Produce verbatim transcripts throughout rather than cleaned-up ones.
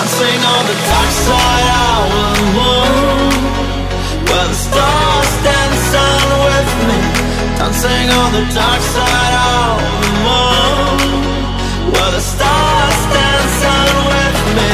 dancing on the dark side of the moon, where the stars dance on with me. Dancing on the dark side of the moon, where the stars dance on with me.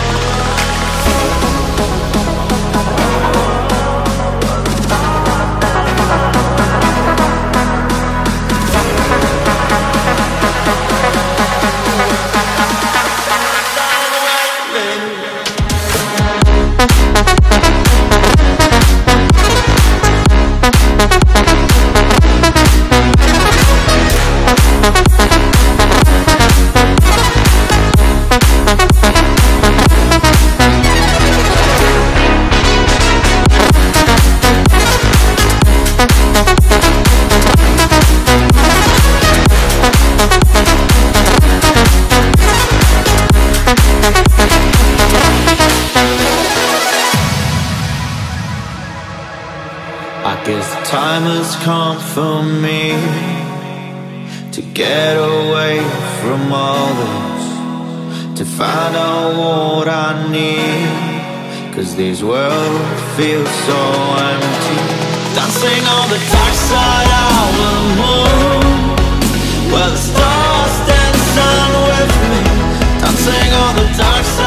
I guess the time has come for me to get away from all this, to find out what I need, 'cause this world feels so empty. Dancing on the dark side of the moon, where the stars dance on with me. Dancing on the dark side